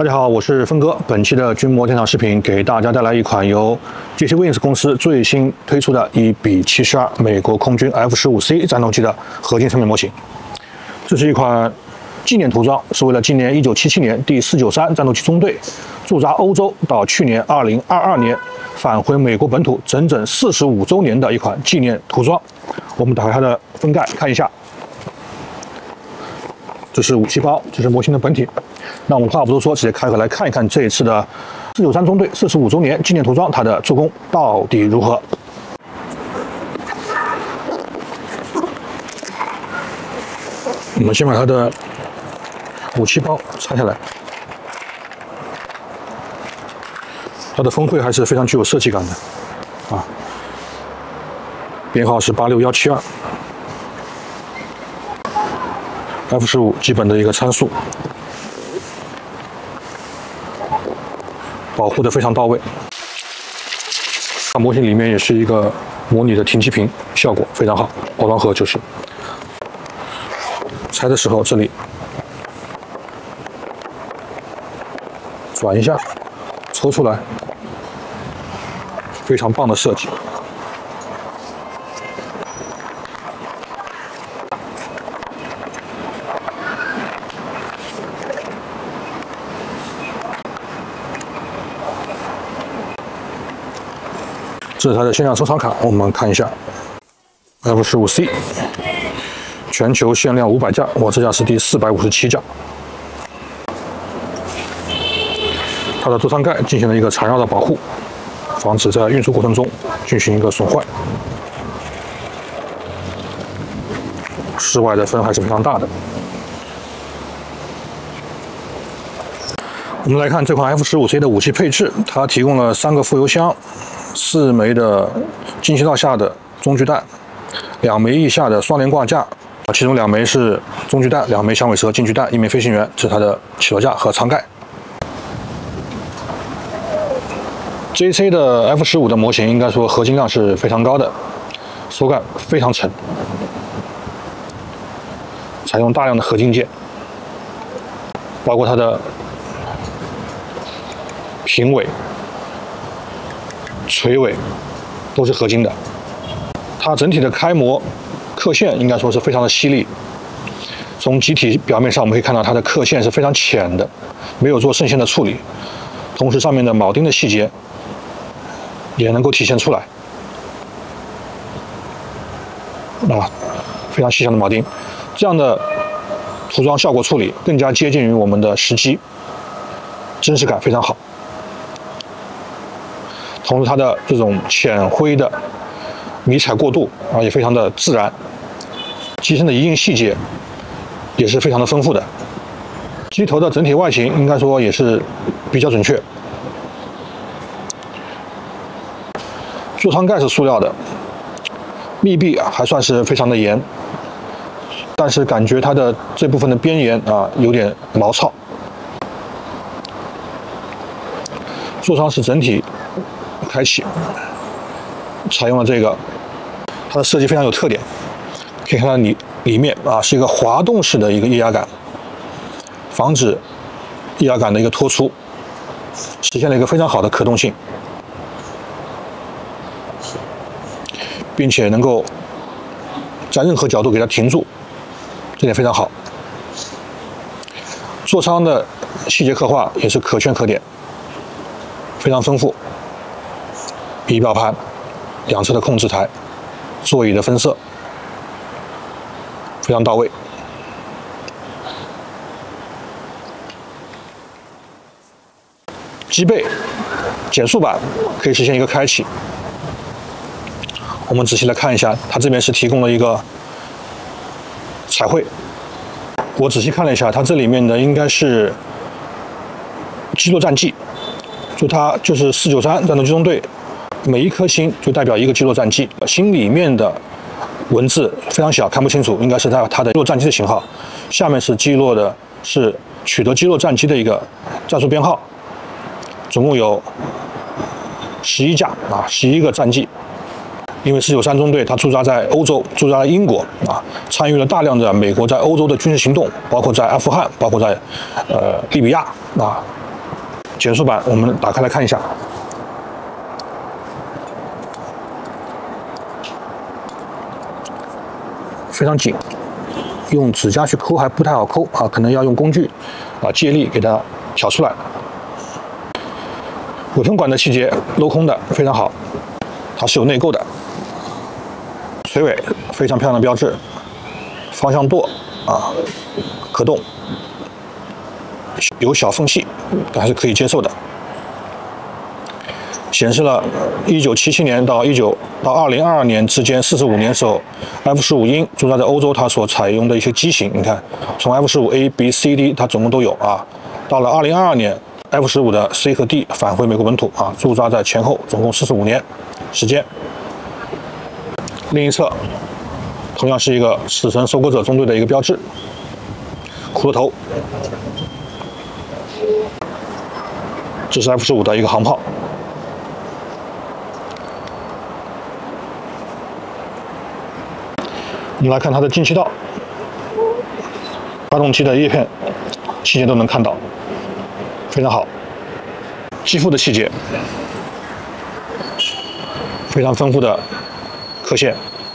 大家好，我是峰哥。本期的军模电脑视频给大家带来一款由 JC Wins 公司最新推出的1:72美国空军 F-15C 战斗机的合金层面模型。这是一款纪念涂装，是为了纪念1977年第493战斗机中队驻扎欧洲到去年2022年返回美国本土整整45周年的一款纪念涂装。我们打开它的封盖看一下。 这是武器包，这是模型的本体。那我们话不多说，直接开盒来看一看这一次的493中队45周年纪念涂装，它的做工到底如何？我们先把它的武器包拆下来，它的封绘还是非常具有设计感的啊，编号是86172。 F-15基本的一个参数，保护的非常到位。模型里面也是一个模拟的停机坪，效果非常好。包装盒就是拆的时候，这里转一下，抽出来，非常棒的设计。 这是它的限量收藏卡，我们看一下 F-15C， 全球限量500架，我这架是第457架。它的座舱盖进行了一个缠绕的保护，防止在运输过程中进行一个损坏。室外的风还是非常大的。我们来看这款 F-15C 的武器配置，它提供了3个副油箱。 4枚的进气道下的中距弹，2枚翼下的双连挂架，其中2枚是中距弹，2枚响尾蛇近距弹，1枚飞行员。这是它的起落架和舱盖。JC 的 F-15的模型应该说合金量是非常高的，手感非常沉，采用大量的合金件，包括它的平尾。 垂尾都是合金的，它整体的开模刻线应该说是非常的犀利。从机体表面上我们可以看到它的刻线是非常浅的，没有做渗线的处理，同时上面的铆钉的细节也能够体现出来。啊，非常细小的铆钉，这样的涂装效果处理更加接近于我们的实机，真实感非常好。 同时，它的这种浅灰的迷彩过渡啊，也非常的自然。机身的一应细节也是非常的丰富的。机头的整体外形应该说也是比较准确。座舱盖是塑料的，密闭还算是非常的严，但是感觉它的这部分的边沿啊有点毛糙。座舱是整体。 开启，采用了这个，它的设计非常有特点。可以看到里面啊是一个滑动式的一个液压杆，防止液压杆的一个脱出，实现了一个非常好的可动性，并且能够在任何角度给它停住，这点非常好。座舱的细节刻画也是可圈可点，非常丰富。 仪表盘、2侧的控制台、座椅的分色非常到位。机背减速板可以实现一个开启。我们仔细来看一下，它这边是提供了一个彩绘。我仔细看了一下，它这里面的应该是击落战绩，就它就是493战斗机中队。 每一颗星就代表一个击落战绩，星里面的文字非常小，看不清楚，应该是它的击落战机的型号。下面是击落的是取得击落战机的一个战术编号，总共有11架啊，11个战绩。因为493中队它驻扎在欧洲，驻扎在英国啊，参与了大量的美国在欧洲的军事行动，包括在阿富汗，包括在利比亚啊， 减速板我们打开来看一下，非常紧，用指甲去抠还不太好抠啊，可能要用工具啊借力给它挑出来。尾喷管的气节镂空的非常好，它是有内购的。垂尾非常漂亮的标志，方向舵啊可动，有小缝隙，还是可以接受的。显示了1977年到2022年之间45年时候 F15鹰主要在欧洲它所采用的一些机型，你看从 F15A、B、C、D 它总共都有啊。到了2022年 F15的 C 和 D 返回美国本土啊，驻扎在前后总共45年时间。另一侧同样是一个死神收割者中队的一个标志，骷髅头，这是 F15的一个航炮。我们来看它的进气道，发动机的叶片细节都能看到，非常好。机腹的细节非常丰富的刻线，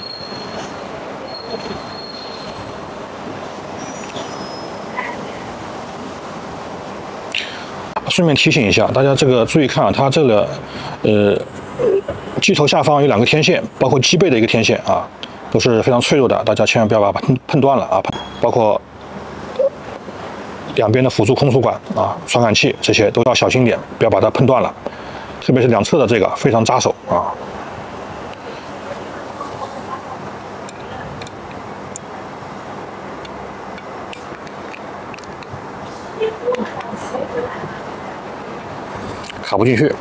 顺便提醒一下大家，这个注意看啊，它这个机头下方有2个天线，包括机背的一个天线啊，都是非常脆弱的，大家千万不要把它碰断了啊！包括两边的辅助空速管啊、传感器这些都要小心点，不要把它碰断了。特别是两侧的这个非常扎手啊。卡不进去。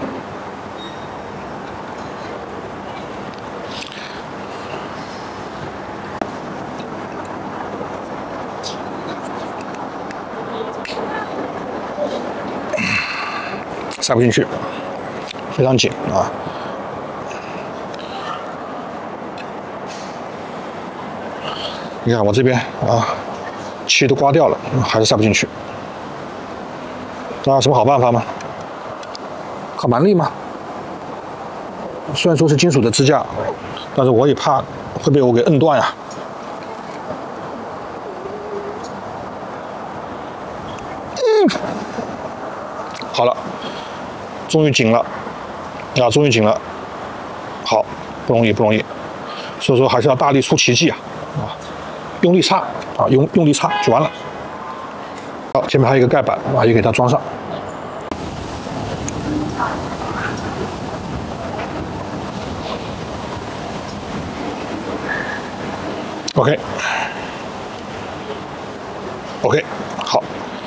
塞不进去，非常紧啊！你看我这边啊，漆都刮掉了，还是塞不进去。那有什么好办法吗？靠蛮力吗？虽然说是金属的支架，但是我也怕会被我给摁断呀。好了。终于紧了，啊，终于紧了，好，不容易，不容易，所以说还是要大力出奇迹啊，用力插啊，用力插就完了。好，前面还有一个盖板啊，也给它装上。OK， 好，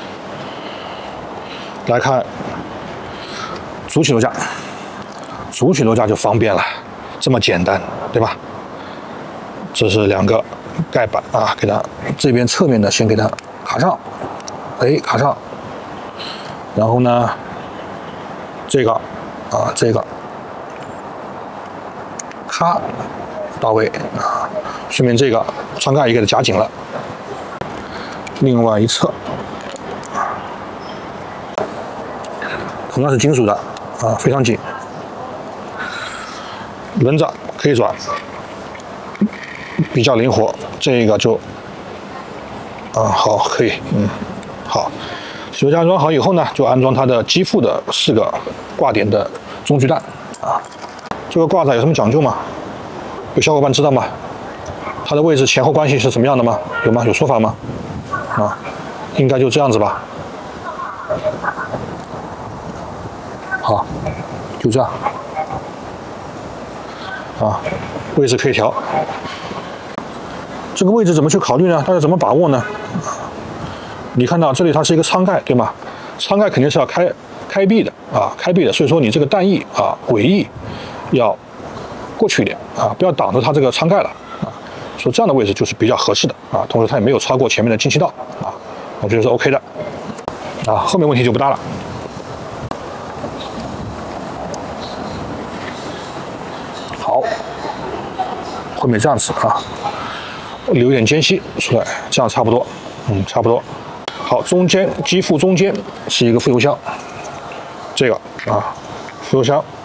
来看。主起落架，主起落架就方便了，这么简单，对吧？这是2个盖板啊，给它这边侧面的先给它卡上，哎，卡上，然后呢，这个啊，这个，咔，到位啊，顺便这个舱盖也给它夹紧了，另外一侧，同样是金属的。啊，非常紧，轮子可以转，比较灵活。这个就，好，可以，好。起落架安装好以后呢，就安装它的机腹的4个挂点的中距弹啊。这个挂载有什么讲究吗？有小伙伴知道吗？它的位置前后关系是什么样的吗？有吗？有说法吗？啊，应该就这样子吧。好，就这样啊，位置可以调。这个位置怎么去考虑呢？大家怎么把握呢？你看到这里它是一个舱盖，对吗？舱盖肯定是要开闭的啊，开闭的。所以说你这个弹翼啊、尾翼要过去一点啊，不要挡着它这个舱盖了啊。所以这样的位置就是比较合适的啊，同时它也没有超过前面的进气道啊，我觉得是 OK 的啊。后面问题就不大了。好，后面这样子啊，留一点间隙出来，这样差不多，差不多。好，中间机腹中间是一个副油箱， 这个啊，扶手箱。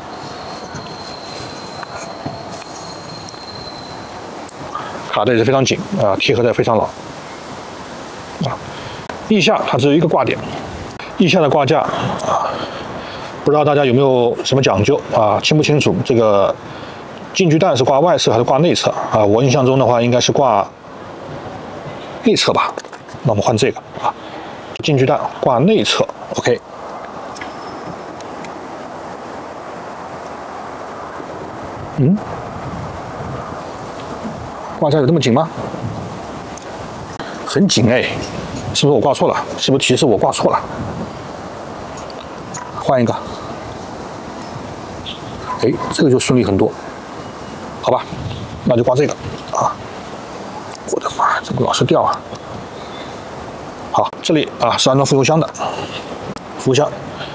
卡的也是非常紧啊，贴合的非常牢啊。翼下它只有一个挂点，翼下的挂架啊，不知道大家有没有什么讲究啊？清不清楚？这个进距弹是挂外侧还是挂内侧啊？我印象中的话应该是挂内侧吧。那我们换这个啊，进距弹挂内侧 ，OK。挂架有这么紧吗？很紧哎，是不是我挂错了？是不是提示我挂错了？换一个。哎，这个就顺利很多，好吧？那就挂这个啊！我的妈，怎么老是掉啊？好，这里啊是安装副油箱的，副油箱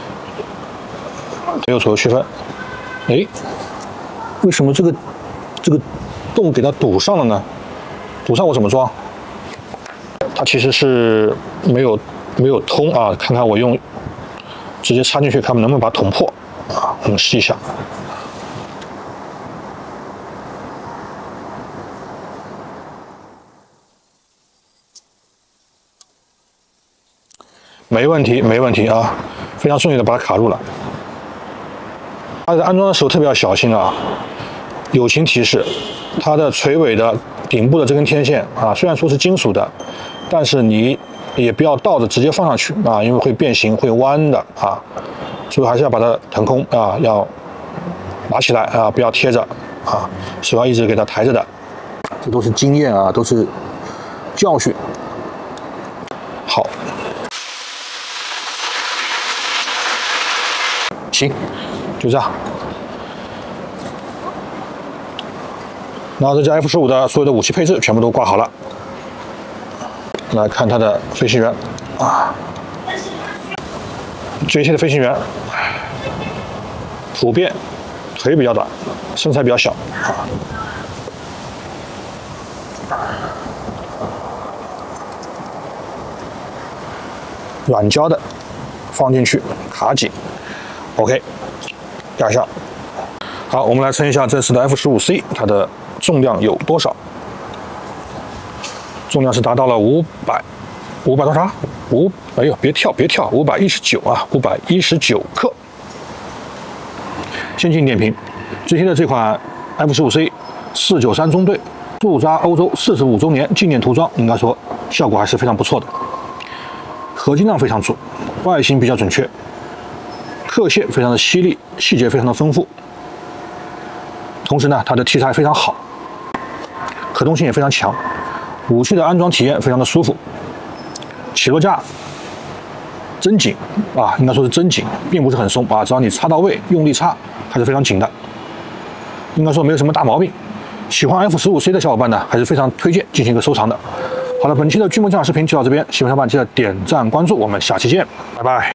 没有左右区分。哎，为什么这个洞给它堵上了呢？堵上我怎么装？它其实是没有通啊！看看我用直接插进去，看能不能把它捅破啊？我们试一下。没问题，没问题啊！非常顺利的把它卡住了。它在安装的时候特别要小心啊！友情提示，它的垂尾的顶部的这根天线啊，虽然说是金属的，但是你也不要倒着直接放上去啊，因为会变形、会弯的啊，所以还是要把它腾空啊，要拿起来啊，不要贴着啊，手要一直给它抬着的。这都是经验啊，都是教训。好，行，就这样。然后这架 F-15的所有的武器配置全部都挂好了。来看它的飞行员啊，这一切的飞行员普遍腿比较短，身材比较小啊。软胶的放进去卡紧 ，OK， 压上。好，我们来称一下这次的 F-15C 它的重量有多少？重量是达到了500多少？5，哎呦，别跳，519啊，519克。先进点评，最新的这款 F-15C 493中队驻扎欧洲45周年纪念涂装，应该说效果还是非常不错的。合金量非常足，外形比较准确，刻线非常的犀利，细节非常的丰富。同时呢，它的题材非常好，可动性也非常强，武器的安装体验非常的舒服。起落架真紧啊，应该说是真紧，并不是很松啊，只要你插到位，用力插，还是非常紧的。应该说没有什么大毛病。喜欢 F-15C 的小伙伴呢，还是非常推荐进行一个收藏的。好了，本期的巨魔驾驶视频就到这边，喜欢小伙伴记得点赞关注，我们下期见，拜拜。